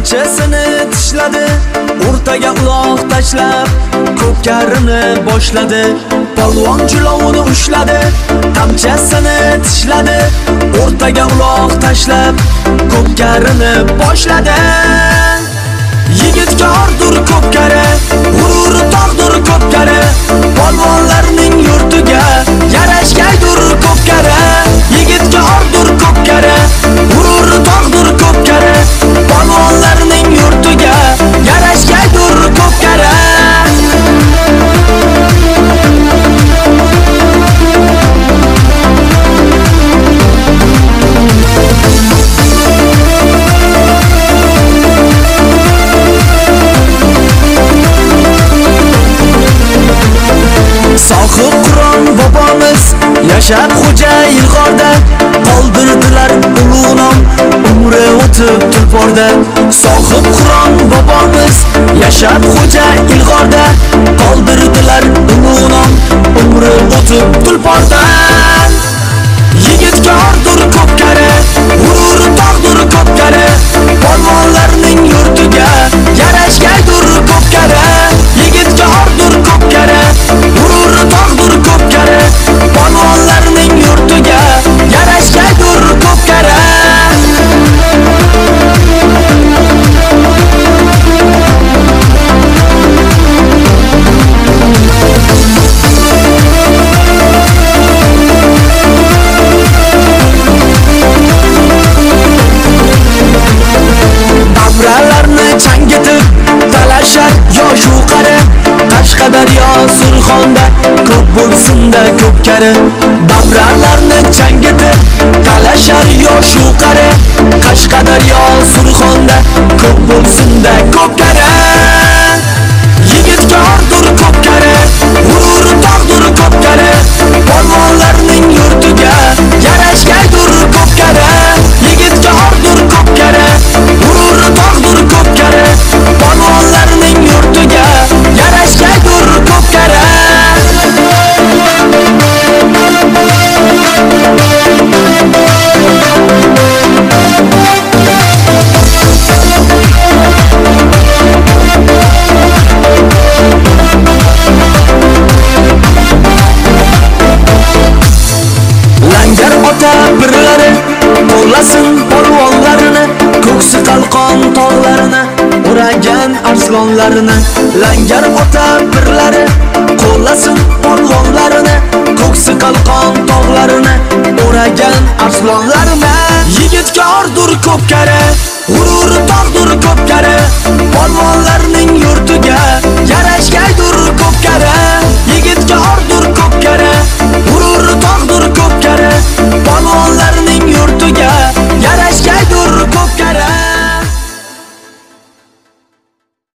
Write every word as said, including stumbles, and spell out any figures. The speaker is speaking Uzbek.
Tamchasini tishladi, o'rtaga uloq tashlab, ko'pkarini boshladi. Polvon jilovini ushladi, tamchasini tishladi, o'rtaga uloq tashlab, ko'pkarini boshladi. Yigitga ordur ko'pkari, g'ururi tog'dir ko'pkari, polvonlarning yurtiga yarashgaydur ko'pkari. Yigitga ordur ko'pkari, g'ururi tog'dir ko'pkari, polvonlarning yurtiga yarashgaydur ko'pkari. Sohib Qur'on bobomiz yashab xo'ja ilg'orda, qoldirdilar ulug' nom, umri o'tib tulporda. Sohib Qur'on bobomiz yashab xo'ja ilg'orda, qoldirdilar ulug' nom, umri o'tib tulporda. Yigitga ordur ko'pkari, g'ururi tog'dir ko'pkari, polvonlarning yurtiga yarashgaydur ko'pkari. Yigitga ordur ko'pkari, g'ururi tog'dir ko'pkari, polvonlarning yurtiga yarashgaydur ko'pkari. Davralarni changitib talashar yosh u qari, Qashqadaryo Surxonda ko'p bo'lsin-da ko'pkari. Davralarni changitib talashar yosh u qari, Qashqadaryo Surxonda ko'p bo'lsin-da ko'pkari. Yigitga ordur ko'pkari, g'ururi tog'dir ko'pkari, polvonlarning yurtiga yarashgaydur ko'pkari. Yigitga ordur ko'pkari, g'ururi tog'dir ko'pkari, polvonlarning yurtiga yarashgaydur ko'pkari. Langar ota birlari qo'llasin polvonlarini, ko'ksi qalqon tog'larini, o'ragan arslonlarini. Langar ota birlari qo'llasin polvonlarini, ko'ksi qalqon tog'larini, o'ragan arslonlarini. Yigitga ordur ko'pkari, g'ururi tog'dir ko'pkari, polvonlarning